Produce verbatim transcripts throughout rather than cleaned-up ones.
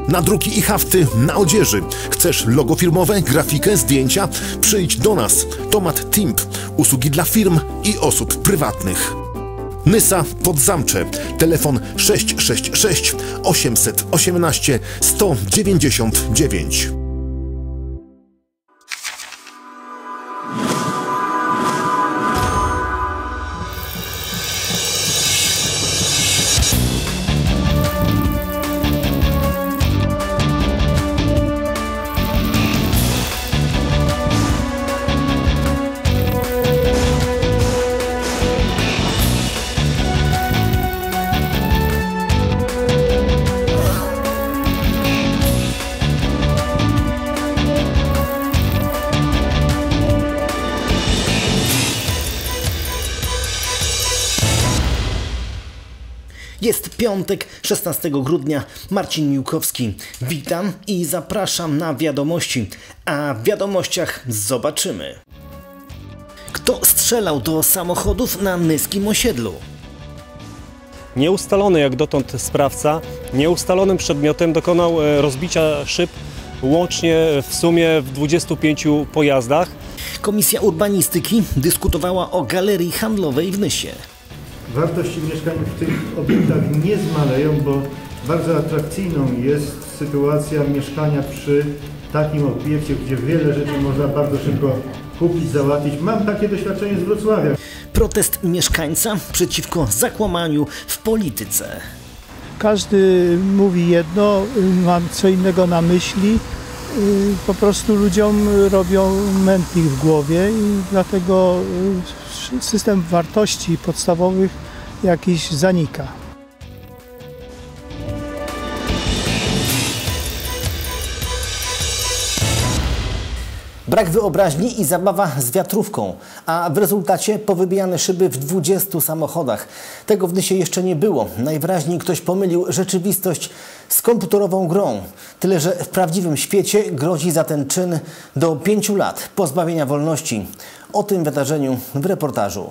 Nadruki i hafty na odzieży. Chcesz logo firmowe, grafikę, zdjęcia? Przyjdź do nas. Tomat Timp. Usługi dla firm i osób prywatnych. Nysa Podzamcze. Telefon sześć sześć sześć osiem jeden osiem sto dziewięćdziesiąt dziewięć. Jest piątek, szesnastego grudnia, Marcin Miłkowski. Witam i zapraszam na wiadomości, a w wiadomościach zobaczymy. Kto strzelał do samochodów na nyskim osiedlu? Nieustalony jak dotąd sprawca nieustalonym przedmiotem dokonał rozbicia szyb łącznie w sumie w dwudziestu pięciu pojazdach. Komisja Urbanistyki dyskutowała o galerii handlowej w Nysie. Wartości mieszkań w tych obiektach nie zmaleją, bo bardzo atrakcyjną jest sytuacja mieszkania przy takim obiekcie, gdzie wiele rzeczy można bardzo szybko kupić, załatwić. Mam takie doświadczenie z Wrocławia. Protest mieszkańca przeciwko zakłamaniu w polityce. Każdy mówi jedno, mam co innego na myśli. Po prostu ludziom robią mętlik w głowie i dlatego system wartości podstawowych jakiś zanika. Brak wyobraźni i zabawa z wiatrówką, a w rezultacie powybijane szyby w dwudziestu samochodach. Tego w Nysie jeszcze nie było. Najwyraźniej ktoś pomylił rzeczywistość z komputerową grą. Tyle, że w prawdziwym świecie grozi za ten czyn do pięciu lat pozbawienia wolności. O tym wydarzeniu w reportażu.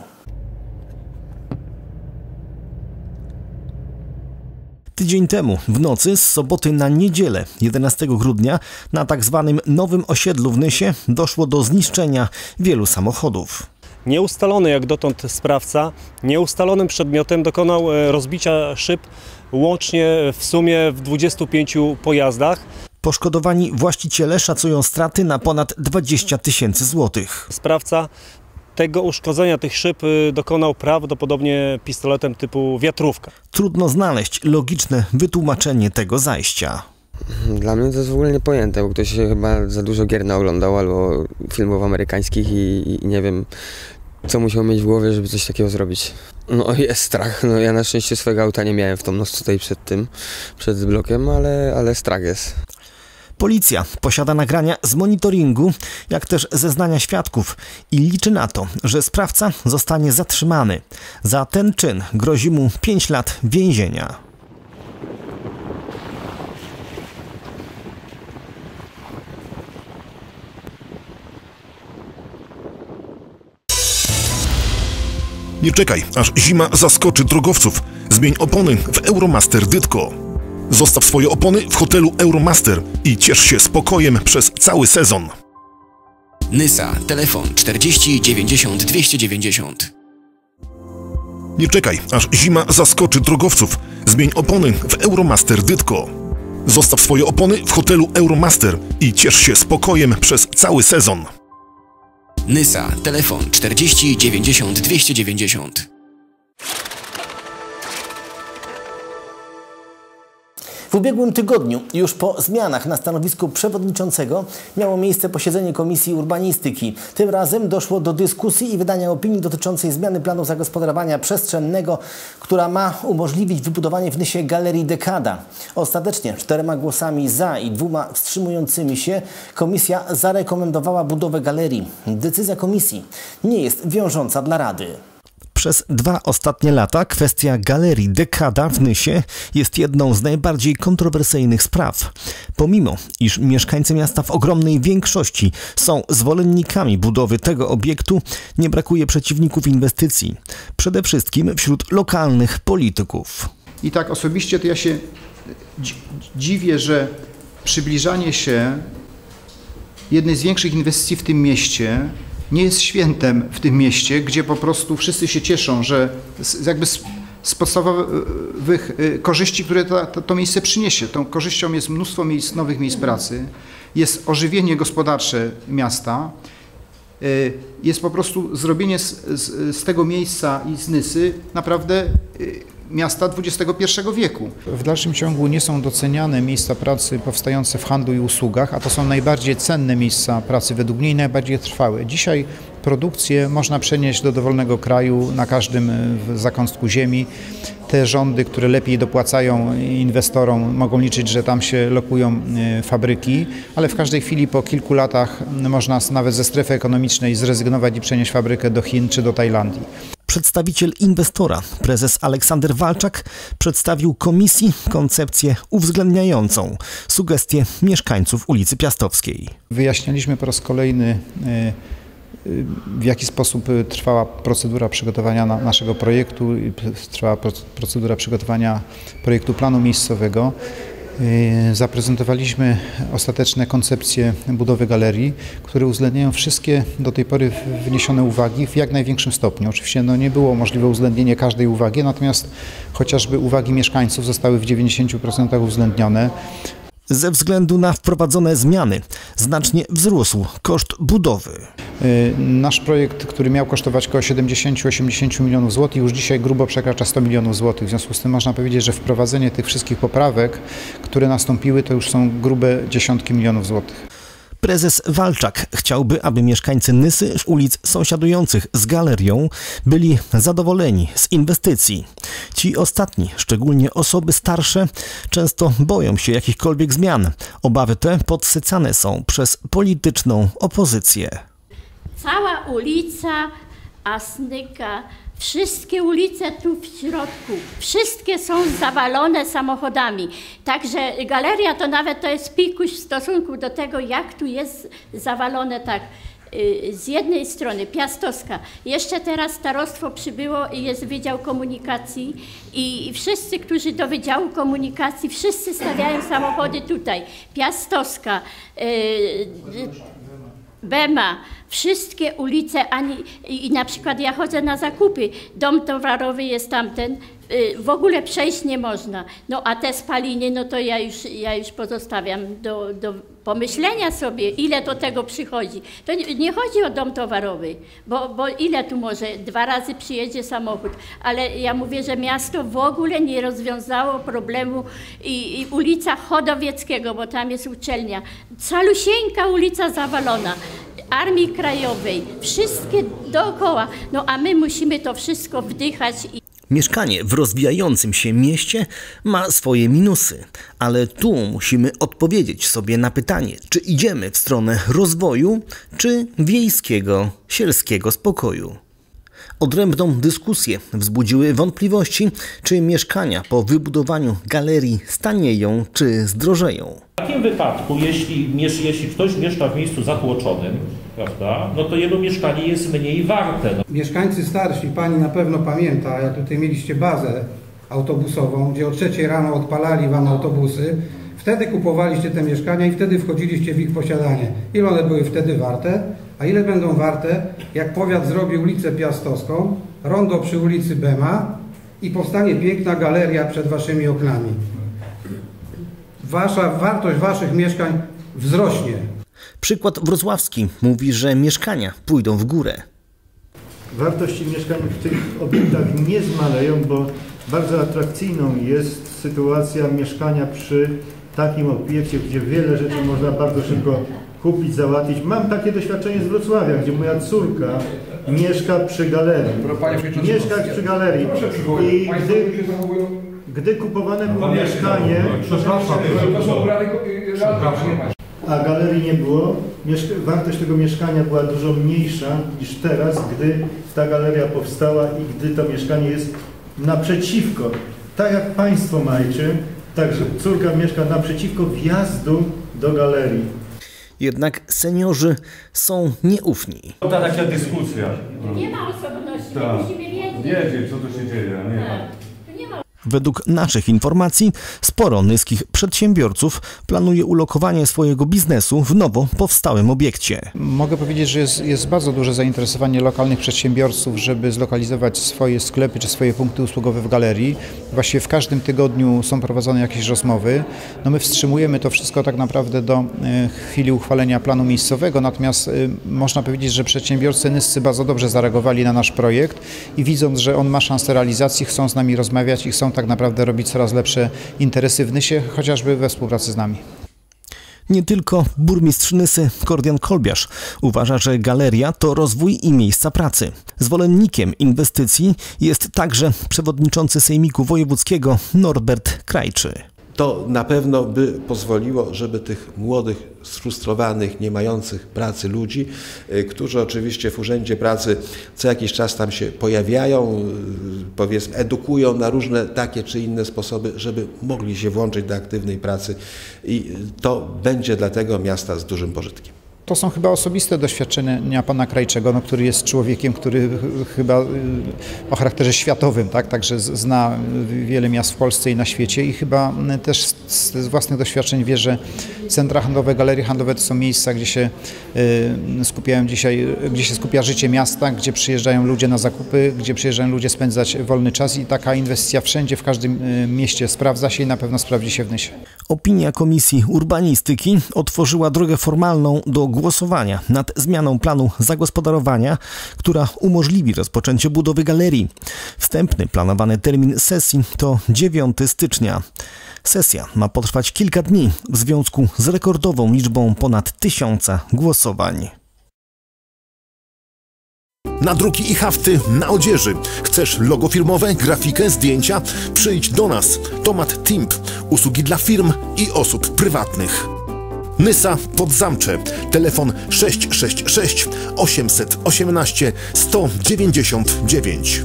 Tydzień temu, w nocy z soboty na niedzielę, jedenastego grudnia, na tak zwanym nowym osiedlu w Nysie doszło do zniszczenia wielu samochodów. Nieustalony jak dotąd sprawca nieustalonym przedmiotem dokonał rozbicia szyb łącznie w sumie w dwudziestu pięciu pojazdach. Poszkodowani właściciele szacują straty na ponad dwadzieścia tysięcy złotych. Sprawca tego uszkodzenia tych szyb dokonał prawdopodobnie pistoletem typu wiatrówka. Trudno znaleźć logiczne wytłumaczenie tego zajścia. Dla mnie to jest w ogóle niepojęte, bo ktoś chyba za dużo gier naoglądał albo filmów amerykańskich i, i nie wiem, co musiał mieć w głowie, żeby coś takiego zrobić. No jest strach. No, ja na szczęście swojego auta nie miałem w tą noc tutaj przed tym, przed blokiem, ale, ale strach jest. Policja posiada nagrania z monitoringu, jak też zeznania świadków i liczy na to, że sprawca zostanie zatrzymany. Za ten czyn grozi mu pięć lat więzienia. Nie czekaj, aż zima zaskoczy drogowców. Zmień opony w Euromaster Dytko. Zostaw swoje opony w hotelu Euromaster i ciesz się spokojem przez cały sezon. Nysa, telefon czterdzieści dziewięćdziesiąt dwieście dziewięćdziesiąt. Nie czekaj, aż zima zaskoczy drogowców. Zmień opony w Euromaster Dytko. Zostaw swoje opony w hotelu Euromaster i ciesz się spokojem przez cały sezon. Nysa, telefon czterdzieści dziewięćdziesiąt dwieście dziewięćdziesiąt. W ubiegłym tygodniu, już po zmianach na stanowisku przewodniczącego, miało miejsce posiedzenie Komisji Urbanistyki. Tym razem doszło do dyskusji i wydania opinii dotyczącej zmiany planu zagospodarowania przestrzennego, która ma umożliwić wybudowanie w Nysie galerii Dekada. Ostatecznie czterema głosami za i dwoma wstrzymującymi się komisja zarekomendowała budowę galerii. Decyzja komisji nie jest wiążąca dla Rady. Przez dwa ostatnie lata kwestia galerii Dekada w Nysie jest jedną z najbardziej kontrowersyjnych spraw. Pomimo, iż mieszkańcy miasta w ogromnej większości są zwolennikami budowy tego obiektu, nie brakuje przeciwników inwestycji. Przede wszystkim wśród lokalnych polityków. I tak osobiście to ja się dziwię, że przybliżanie się jednej z większych inwestycji w tym mieście nie jest świętem w tym mieście, gdzie po prostu wszyscy się cieszą, że z, jakby z, z podstawowych korzyści, które to, to, to miejsce przyniesie. Tą korzyścią jest mnóstwo miejsc, nowych miejsc pracy, jest ożywienie gospodarcze miasta, jest po prostu zrobienie z, z, z tego miejsca i z Nysy naprawdę miasta dwudziestego pierwszego wieku. W dalszym ciągu nie są doceniane miejsca pracy powstające w handlu i usługach, a to są najbardziej cenne miejsca pracy, według mnie najbardziej trwałe. Dzisiaj produkcję można przenieść do dowolnego kraju na każdym zakątku ziemi. Te rządy, które lepiej dopłacają inwestorom, mogą liczyć, że tam się lokują fabryki, ale w każdej chwili po kilku latach można nawet ze strefy ekonomicznej zrezygnować i przenieść fabrykę do Chin czy do Tajlandii. Przedstawiciel inwestora, prezes Aleksander Walczak, przedstawił komisji koncepcję uwzględniającą sugestie mieszkańców ulicy Piastowskiej. Wyjaśnialiśmy po raz kolejny, w jaki sposób trwała procedura przygotowania naszego projektu, trwała procedura przygotowania projektu planu miejscowego. Zaprezentowaliśmy ostateczne koncepcje budowy galerii, które uwzględniają wszystkie do tej pory wniesione uwagi w jak największym stopniu. Oczywiście no, nie było możliwe uwzględnienie każdej uwagi, natomiast chociażby uwagi mieszkańców zostały w dziewięćdziesięciu procentach uwzględnione. Ze względu na wprowadzone zmiany znacznie wzrósł koszt budowy. Nasz projekt, który miał kosztować około siedemdziesiąt do osiemdziesięciu milionów złotych, już dzisiaj grubo przekracza sto milionów złotych. W związku z tym można powiedzieć, że wprowadzenie tych wszystkich poprawek, które nastąpiły, to już są grube dziesiątki milionów złotych. Prezes Walczak chciałby, aby mieszkańcy Nysy ulic sąsiadujących z galerią byli zadowoleni z inwestycji. Ci ostatni, szczególnie osoby starsze, często boją się jakichkolwiek zmian. Obawy te podsycane są przez polityczną opozycję. Cała ulica Asnyka, wszystkie ulice tu w środku, wszystkie są zawalone samochodami. Także galeria to nawet to jest pikuś w stosunku do tego, jak tu jest zawalone tak. Z jednej strony Piastowska, jeszcze teraz starostwo przybyło i jest Wydział Komunikacji i wszyscy, którzy do Wydziału Komunikacji, wszyscy stawiają samochody tutaj. Piastowska, yy, Bema, wszystkie ulice, ani, i, i na przykład ja chodzę na zakupy, dom towarowy jest tamten, y, w ogóle przejść nie można. No a te spaliny, no to ja już, ja już pozostawiam do, do pomyślenia sobie, ile do tego przychodzi. To nie, nie chodzi o dom towarowy, bo, bo ile tu może, dwa razy przyjedzie samochód, ale ja mówię, że miasto w ogóle nie rozwiązało problemu i, i ulica Chodowieckiego, bo tam jest uczelnia, calusieńka ulica zawalona. Armii Krajowej, wszystkie dookoła, no a my musimy to wszystko wdychać. Mieszkanie w rozwijającym się mieście ma swoje minusy, ale tu musimy odpowiedzieć sobie na pytanie, czy idziemy w stronę rozwoju, czy wiejskiego, sielskiego spokoju. Odrębną dyskusję wzbudziły wątpliwości, czy mieszkania po wybudowaniu galerii stanieją, czy zdrożeją. W takim wypadku, jeśli, jeśli ktoś mieszka w miejscu zatłoczonym, prawda, no to jego mieszkanie jest mniej warte. No. Mieszkańcy starsi, pani na pewno pamięta, jak tutaj mieliście bazę autobusową, gdzie o trzeciej rano odpalali wam autobusy, wtedy kupowaliście te mieszkania i wtedy wchodziliście w ich posiadanie. Ile one były wtedy warte? A ile będą warte, jak powiat zrobi ulicę Piastowską, rondo przy ulicy Bema i powstanie piękna galeria przed waszymi oknami? Wasza wartość waszych mieszkań wzrośnie. Przykład wrocławski mówi, że mieszkania pójdą w górę. Wartości mieszkań w tych obiektach nie zmaleją, bo bardzo atrakcyjną jest sytuacja mieszkania przy takim obiekcie, gdzie wiele rzeczy można bardzo szybko kupić, załatwić. Mam takie doświadczenie z Wrocławia, gdzie moja córka mieszka przy galerii. Mieszka przy galerii. I gdy, gdy kupowane było mieszkanie, a galerii nie było, wartość tego mieszkania była dużo mniejsza niż teraz, gdy ta galeria powstała i gdy to mieszkanie jest naprzeciwko. Tak jak państwo macie, także córka mieszka naprzeciwko wjazdu do galerii. Jednak seniorzy są nieufni. To taka dyskusja. Nie ma osobności, tak. musimy wiedzieć. Wiedzieć, co tu się dzieje. Nie? Tak. Nie ma. Według naszych informacji sporo nyskich przedsiębiorców planuje ulokowanie swojego biznesu w nowo powstałym obiekcie. Mogę powiedzieć, że jest, jest bardzo duże zainteresowanie lokalnych przedsiębiorców, żeby zlokalizować swoje sklepy czy swoje punkty usługowe w galerii. Właściwie w każdym tygodniu są prowadzone jakieś rozmowy. No my wstrzymujemy to wszystko tak naprawdę do chwili uchwalenia planu miejscowego, natomiast można powiedzieć, że przedsiębiorcy nyscy bardzo dobrze zareagowali na nasz projekt i widząc, że on ma szansę realizacji, chcą z nami rozmawiać i chcą tak naprawdę robić coraz lepsze interesy w Nysie, chociażby we współpracy z nami. Nie tylko burmistrz Nysy Kordian Kolbiarz uważa, że galeria to rozwój i miejsca pracy. Zwolennikiem inwestycji jest także przewodniczący Sejmiku Wojewódzkiego Norbert Krajczy. To na pewno by pozwoliło, żeby tych młodych, sfrustrowanych, nie mających pracy ludzi, którzy oczywiście w Urzędzie Pracy co jakiś czas tam się pojawiają, powiedzmy edukują na różne takie czy inne sposoby, żeby mogli się włączyć do aktywnej pracy i to będzie dla tego miasta z dużym pożytkiem. To są chyba osobiste doświadczenia pana Krajczego, no, który jest człowiekiem, który chyba o charakterze światowym, tak? Także zna wiele miast w Polsce i na świecie i chyba też z własnych doświadczeń wie, że centra handlowe, galerie handlowe to są miejsca, gdzie się skupiają dzisiaj, gdzie się skupia życie miasta, gdzie przyjeżdżają ludzie na zakupy, gdzie przyjeżdżają ludzie spędzać wolny czas i taka inwestycja wszędzie, w każdym mieście sprawdza się i na pewno sprawdzi się w Nysie. Opinia Komisji Urbanistyki otworzyła drogę formalną do głosowania nad zmianą planu zagospodarowania, która umożliwi rozpoczęcie budowy galerii. Wstępny planowany termin sesji to dziewiątego stycznia. Sesja ma potrwać kilka dni w związku z rekordową liczbą ponad tysiąca głosowań. Nadruki i hafty na odzieży. Chcesz logo firmowe, grafikę, zdjęcia? Przyjdź do nas. Tomat Timp. Usługi dla firm i osób prywatnych. Nysa Podzamcze. Telefon sześć sześć sześć osiem jeden osiem sto dziewięćdziesiąt dziewięć.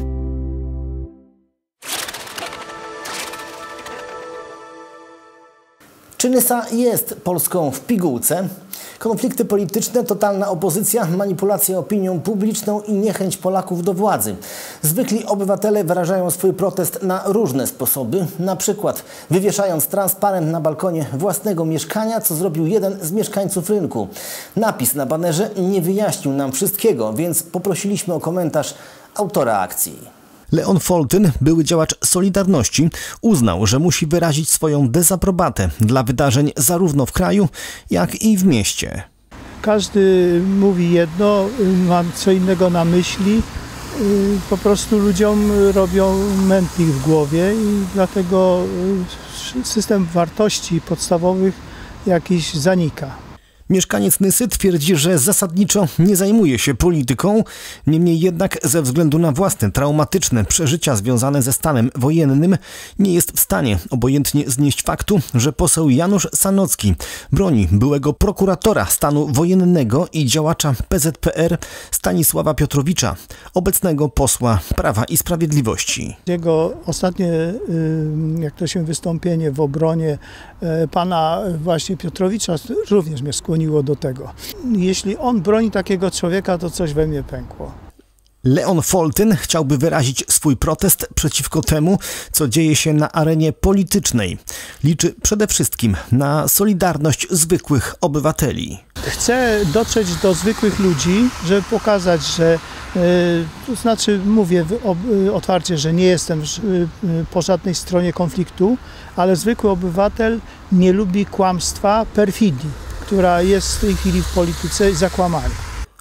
Czy Nysa jest Polską w pigułce? Konflikty polityczne, totalna opozycja, manipulacja opinią publiczną i niechęć Polaków do władzy. Zwykli obywatele wyrażają swój protest na różne sposoby, na przykład wywieszając transparent na balkonie własnego mieszkania, co zrobił jeden z mieszkańców rynku. Napis na banerze nie wyjaśnił nam wszystkiego, więc poprosiliśmy o komentarz autora akcji. Leon Foltyn, były działacz Solidarności, uznał, że musi wyrazić swoją dezaprobatę dla wydarzeń zarówno w kraju, jak i w mieście. Każdy mówi jedno, mam co innego na myśli. Po prostu ludziom robią mętlik w głowie i dlatego system wartości podstawowych jakiś zanika. Mieszkaniec Nysy twierdzi, że zasadniczo nie zajmuje się polityką, niemniej jednak ze względu na własne traumatyczne przeżycia związane ze stanem wojennym nie jest w stanie obojętnie znieść faktu, że poseł Janusz Sanocki broni byłego prokuratora stanu wojennego i działacza P Z P R Stanisława Piotrowicza, obecnego posła Prawa i Sprawiedliwości. Jego ostatnie, jak to się wystąpienie w obronie pana właśnie Piotrowicza również mnie skłoniło do tego. Jeśli on broni takiego człowieka, to coś we mnie pękło. Leon Foltyn chciałby wyrazić swój protest przeciwko temu, co dzieje się na arenie politycznej. Liczy przede wszystkim na solidarność zwykłych obywateli. Chcę dotrzeć do zwykłych ludzi, żeby pokazać, że to znaczy mówię otwarcie, że nie jestem po żadnej stronie konfliktu, ale zwykły obywatel nie lubi kłamstwa, perfidii, która jest w tej chwili w polityce, zakłamania.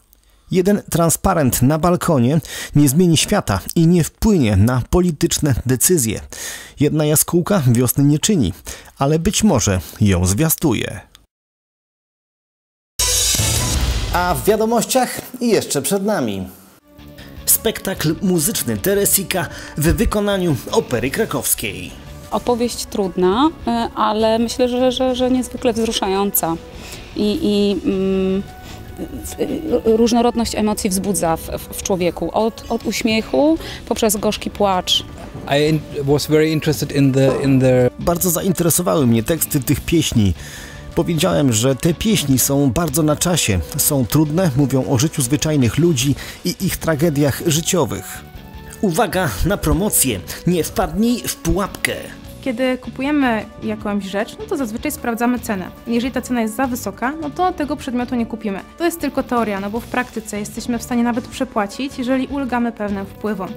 Jeden transparent na balkonie nie zmieni świata i nie wpłynie na polityczne decyzje. Jedna jaskółka wiosny nie czyni, ale być może ją zwiastuje. A w wiadomościach jeszcze przed nami spektakl muzyczny Teresika w wykonaniu Opery Krakowskiej. Opowieść trudna, ale myślę, że, że, że niezwykle wzruszająca i, i mm, różnorodność emocji wzbudza w, w człowieku, od, od uśmiechu poprzez gorzki płacz. I was very interested in the, in the... Bardzo zainteresowały mnie teksty tych pieśni. Powiedziałem, że te pieśni są bardzo na czasie, są trudne, mówią o życiu zwyczajnych ludzi i ich tragediach życiowych. Uwaga na promocję, nie wpadnij w pułapkę. Kiedy kupujemy jakąś rzecz, no to zazwyczaj sprawdzamy cenę. Jeżeli ta cena jest za wysoka, no to tego przedmiotu nie kupimy. To jest tylko teoria, no bo w praktyce jesteśmy w stanie nawet przepłacić, jeżeli ulegamy pewnym wpływom.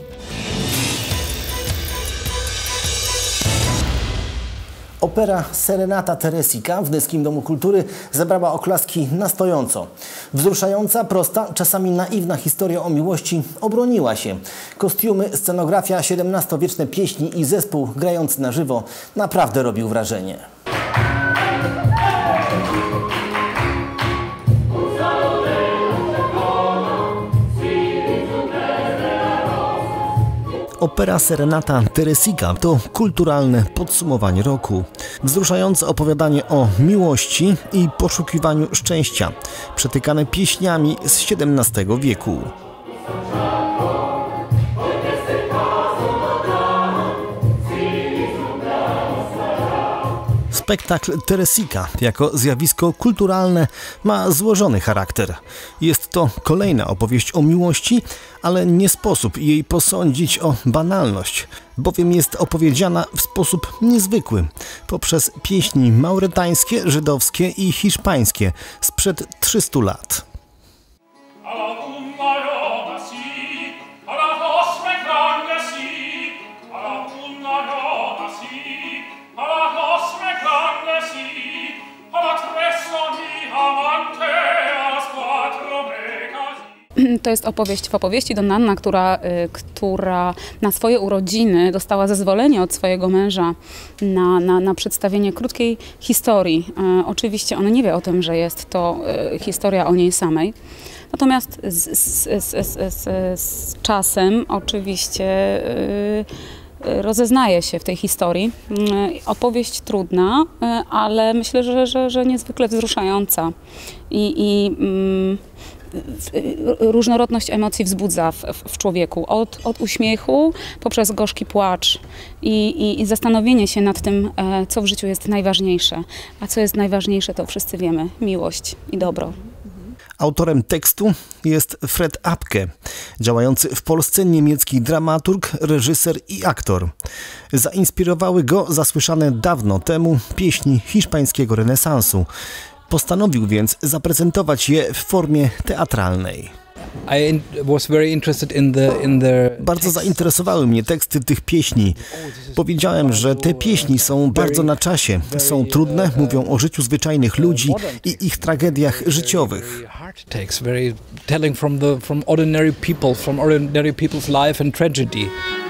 Opera Serenata Teresika w Nyskim Domu Kultury zebrała oklaski na stojąco. Wzruszająca, prosta, czasami naiwna historia o miłości obroniła się. Kostiumy, scenografia, siedemnastowieczne pieśni i zespół grający na żywo naprawdę robił wrażenie. Opera Serenata Teresika to kulturalne podsumowanie roku. Wzruszające opowiadanie o miłości i poszukiwaniu szczęścia, przetykane pieśniami z siedemnastego wieku. Spektakl Teresika jako zjawisko kulturalne ma złożony charakter. Jest to kolejna opowieść o miłości, ale nie sposób jej posądzić o banalność, bowiem jest opowiedziana w sposób niezwykły, poprzez pieśni mauretańskie, żydowskie i hiszpańskie sprzed trzystu lat. To jest opowieść w opowieści Donnanna, która, która na swoje urodziny dostała zezwolenie od swojego męża na, na, na przedstawienie krótkiej historii. E, oczywiście ona nie wie o tym, że jest to e, historia o niej samej. Natomiast z, z, z, z, z, z czasem oczywiście e, rozeznaje się w tej historii. E, opowieść trudna, e, ale myślę, że, że, że niezwykle wzruszająca. I, i mm, różnorodność emocji wzbudza w, w, w człowieku. Od, od uśmiechu poprzez gorzki płacz i, i, i zastanowienie się nad tym, e, co w życiu jest najważniejsze. A co jest najważniejsze, to wszyscy wiemy. Miłość i dobro. Autorem tekstu jest Fred Apke, działający w Polsce niemiecki dramaturg, reżyser i aktor. Zainspirowały go zasłyszane dawno temu pieśni hiszpańskiego renesansu. Postanowił więc zaprezentować je w formie teatralnej. I was very interested in the, in the Bardzo zainteresowały mnie teksty tych pieśni. Powiedziałem, że te pieśni są bardzo na czasie. Są trudne, mówią o życiu zwyczajnych ludzi i ich tragediach życiowych. very telling from the from ordinary people, from ordinary people's life and tragedy.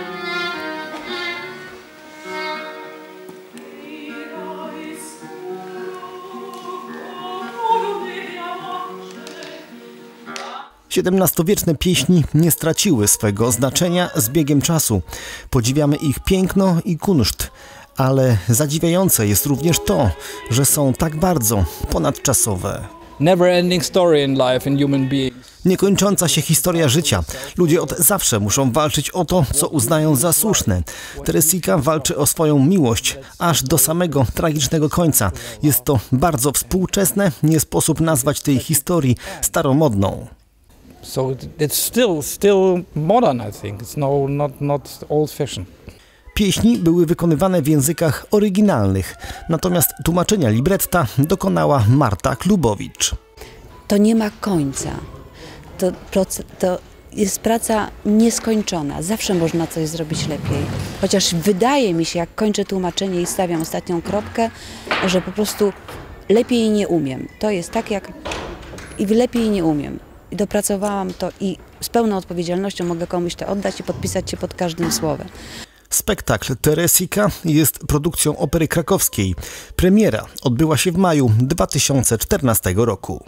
siedemnastowieczne pieśni nie straciły swego znaczenia z biegiem czasu. Podziwiamy ich piękno i kunszt, ale zadziwiające jest również to, że są tak bardzo ponadczasowe. Never-ending story in life in human beings. Niekończąca się historia życia. Ludzie od zawsze muszą walczyć o to, co uznają za słuszne. Teresika walczy o swoją miłość, aż do samego tragicznego końca. Jest to bardzo współczesne, nie sposób nazwać tej historii staromodną. So it's still still modern, I think. It's no not not old fashioned. Pieśni były wykonywane w językach oryginalnych, natomiast tłumaczenia libretta dokonała Marta Klubowicz. To nie ma końca. To, to jest praca nieskończona. Zawsze można coś zrobić lepiej. Chociaż wydaje mi się, jak kończę tłumaczenie i stawiam ostatnią kropkę, że po prostu lepiej nie umiem. To jest tak jak i lepiej nie umiem. I dopracowałam to i z pełną odpowiedzialnością mogę komuś to oddać i podpisać się pod każdym słowem. Spektakl Teresika jest produkcją Opery Krakowskiej. Premiera odbyła się w maju dwa tysiące czternastego roku.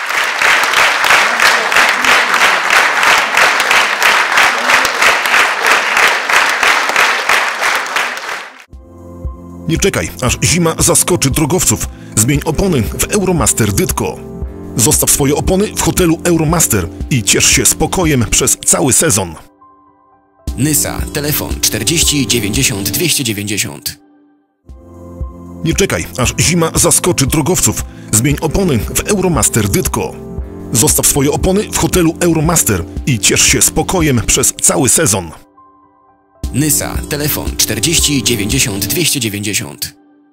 Nie czekaj, aż zima zaskoczy drogowców. Zmień opony w Euromaster Dytko. Zostaw swoje opony w hotelu Euromaster i ciesz się spokojem przez cały sezon. Nysa, telefon czterdzieści dziewięćdziesiąt dwieście dziewięćdziesiąt. Nie czekaj, aż zima zaskoczy drogowców. Zmień opony w Euromaster Dytko. Zostaw swoje opony w hotelu Euromaster i ciesz się spokojem przez cały sezon. Nysa, telefon czterdzieści dziewięćdziesiąt dwieście dziewięćdziesiąt.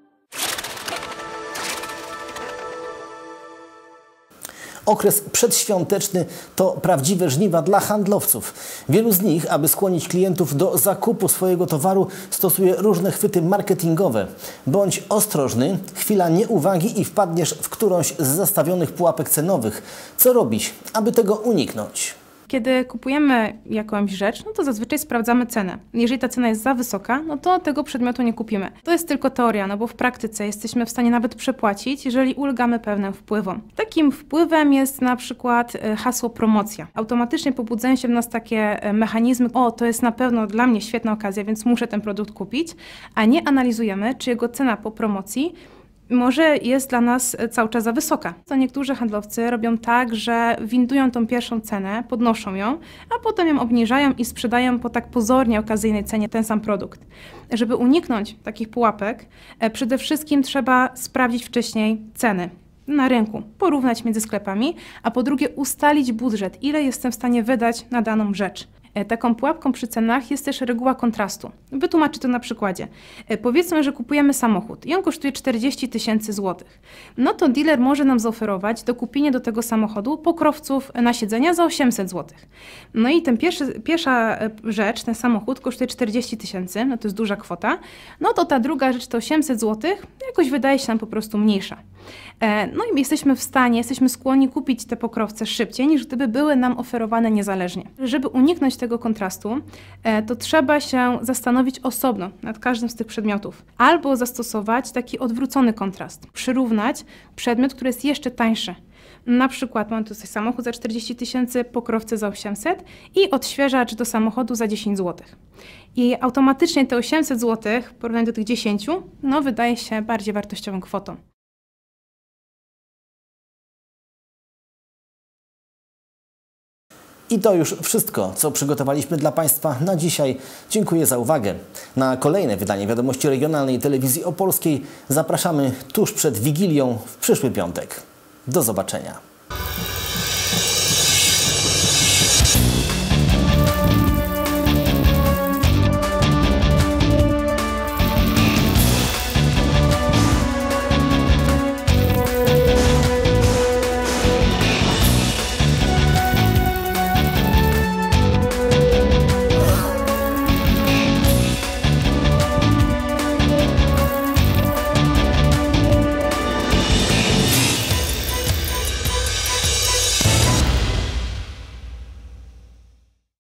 Okres przedświąteczny to prawdziwe żniwa dla handlowców. Wielu z nich, aby skłonić klientów do zakupu swojego towaru, stosuje różne chwyty marketingowe. Bądź ostrożny, chwila nieuwagi i wpadniesz w którąś z zastawionych pułapek cenowych. Co robić, aby tego uniknąć? Kiedy kupujemy jakąś rzecz, no to zazwyczaj sprawdzamy cenę. Jeżeli ta cena jest za wysoka, no to tego przedmiotu nie kupimy. To jest tylko teoria, no bo w praktyce jesteśmy w stanie nawet przepłacić, jeżeli ulegamy pewnym wpływom. Takim wpływem jest na przykład hasło promocja. Automatycznie pobudzają się w nas takie mechanizmy, o, to jest na pewno dla mnie świetna okazja, więc muszę ten produkt kupić, a nie analizujemy, czy jego cena po promocji może jest dla nas cały czas za wysoka. To niektórzy handlowcy robią tak, że windują tą pierwszą cenę, podnoszą ją, a potem ją obniżają i sprzedają po tak pozornie okazyjnej cenie ten sam produkt. Żeby uniknąć takich pułapek, przede wszystkim trzeba sprawdzić wcześniej ceny na rynku, porównać między sklepami, a po drugie ustalić budżet, ile jestem w stanie wydać na daną rzecz. Taką pułapką przy cenach jest też reguła kontrastu. Wytłumaczę to na przykładzie. Powiedzmy, że kupujemy samochód i on kosztuje czterdzieści tysięcy złotych. No to dealer może nam zaoferować dokupienie do tego samochodu pokrowców na siedzenia za osiemset złotych. No i ten pierwszy, pierwsza rzecz, ten samochód kosztuje czterdzieści tysięcy, no to jest duża kwota. No to ta druga rzecz to osiemset złotych, jakoś wydaje się nam po prostu mniejsza. No i jesteśmy w stanie, jesteśmy skłonni kupić te pokrowce szybciej, niż gdyby były nam oferowane niezależnie. Żeby uniknąć tego kontrastu, to trzeba się zastanowić osobno nad każdym z tych przedmiotów. Albo zastosować taki odwrócony kontrast. Przyrównać przedmiot, który jest jeszcze tańszy. Na przykład mam tutaj samochód za czterdzieści tysięcy, pokrowce za osiemset i odświeżacz do samochodu za dziesięć złotych. I automatycznie te osiemset złotych w porównaniu do tych dziesięciu, no wydaje się bardziej wartościową kwotą. I to już wszystko, co przygotowaliśmy dla Państwa na dzisiaj. Dziękuję za uwagę. Na kolejne wydanie Wiadomości Regionalnej Telewizji Opolskiej zapraszamy tuż przed Wigilią w przyszły piątek. Do zobaczenia.